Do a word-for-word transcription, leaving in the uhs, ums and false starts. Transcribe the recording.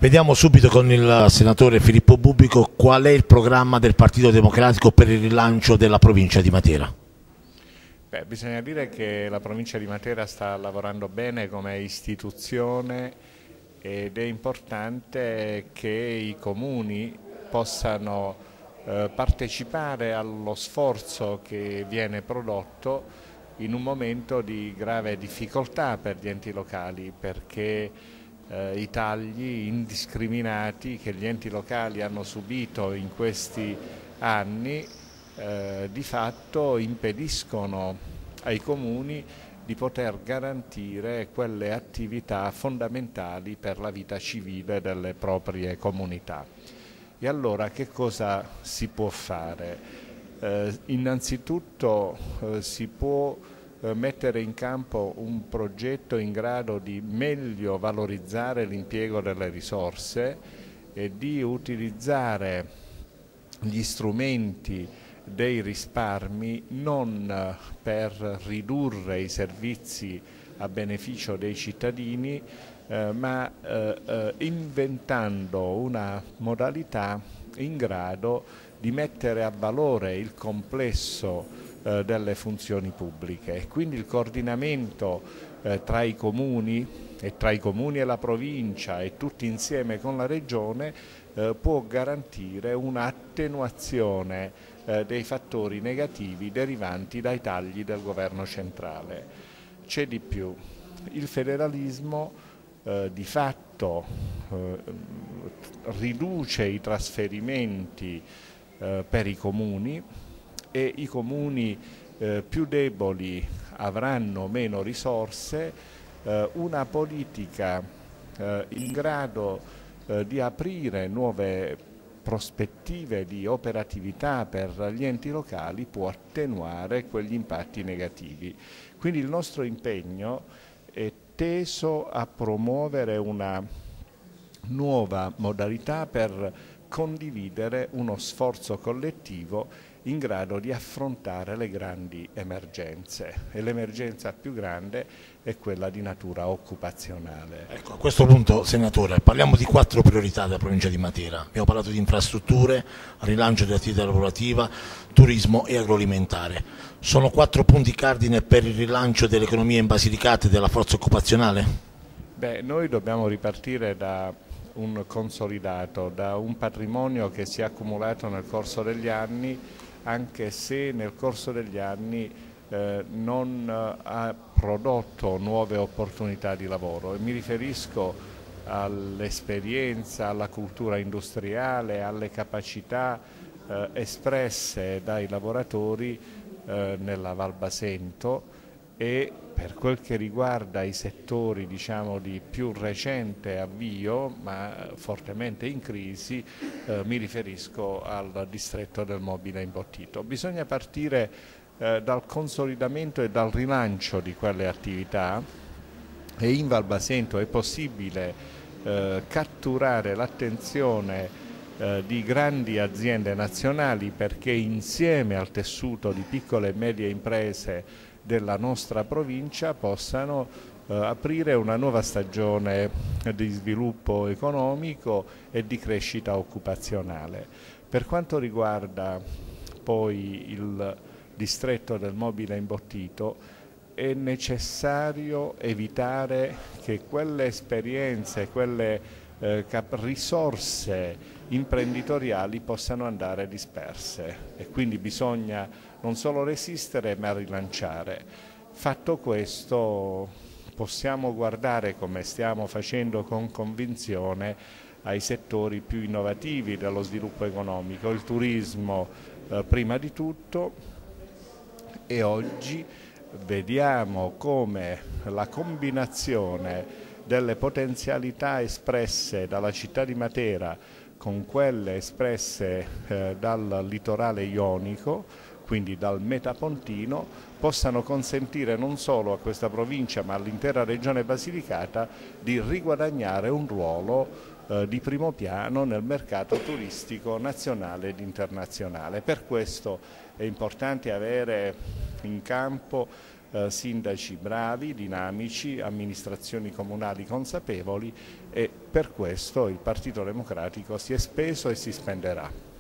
Vediamo subito con il senatore Filippo Bubbico qual è il programma del Partito Democratico per il rilancio della provincia di Matera. Beh, bisogna dire che la provincia di Matera sta lavorando bene come istituzione ed è importante che i comuni possano eh, partecipare allo sforzo che viene prodotto in un momento di grave difficoltà per gli enti locali, perché eh, i tagli indiscriminati che gli enti locali hanno subito in questi anni eh, di fatto impediscono ai comuni di poter garantire quelle attività fondamentali per la vita civile delle proprie comunità. E allora che cosa si può fare? Eh, innanzitutto eh, si può eh, mettere in campo un progetto in grado di meglio valorizzare l'impiego delle risorse e di utilizzare gli strumenti dei risparmi non per ridurre i servizi a beneficio dei cittadini, eh, ma eh, eh, inventando una modalità in grado di mettere a valore il complesso eh, delle funzioni pubbliche. Quindi il coordinamento eh, tra i comuni e tra i comuni e la provincia e tutti insieme con la regione eh, può garantire un'attenuazione eh, dei fattori negativi derivanti dai tagli del governo centrale. C'è di più, il federalismo eh, di fatto eh, riduce i trasferimenti eh, per i comuni e i comuni eh, più deboli avranno meno risorse, eh, una politica eh, in grado eh, di aprire nuove prospettive di operatività per gli enti locali può attenuare quegli impatti negativi. Quindi il nostro impegno è teso a promuovere una nuova modalità per condividere uno sforzo collettivo in grado di affrontare le grandi emergenze, e l'emergenza più grande è quella di natura occupazionale. Ecco, a questo punto, senatore, parliamo di quattro priorità della provincia di Matera. Abbiamo parlato di infrastrutture, rilancio dell'attività lavorativa, turismo e agroalimentare. Sono quattro punti cardine per il rilancio dell'economia in Basilicata e della forza occupazionale? Beh, noi dobbiamo ripartire da un consolidato, da un patrimonio che si è accumulato nel corso degli anni, anche se nel corso degli anni eh, non ha prodotto nuove opportunità di lavoro. E mi riferisco all'esperienza, alla cultura industriale, alle capacità eh, espresse dai lavoratori eh, nella Val Basento, e per quel che riguarda i settori, diciamo, di più recente avvio ma fortemente in crisi, eh, mi riferisco al distretto del mobile imbottito. Bisogna partire eh, dal consolidamento e dal rilancio di quelle attività, e in Val Basento è possibile eh, catturare l'attenzione eh, di grandi aziende nazionali, perché insieme al tessuto di piccole e medie imprese della nostra provincia possano eh, aprire una nuova stagione di sviluppo economico e di crescita occupazionale. Per quanto riguarda poi il distretto del mobile imbottito, è necessario evitare che quelle esperienze, quelle eh, risorse imprenditoriali possano andare disperse, e quindi bisogna non solo resistere ma rilanciare. Fatto questo, possiamo guardare, come stiamo facendo con convinzione, ai settori più innovativi dello sviluppo economico, il turismo eh, prima di tutto, e oggi vediamo come la combinazione delle potenzialità espresse dalla città di Matera con quelle espresse eh, dal litorale ionico, quindi dal Metapontino, possano consentire non solo a questa provincia ma all'intera regione Basilicata di riguadagnare un ruolo eh, di primo piano nel mercato turistico nazionale ed internazionale. Per questo è importante avere in campo eh, sindaci bravi, dinamici, amministrazioni comunali consapevoli e per questo il Partito Democratico si è speso e si spenderà.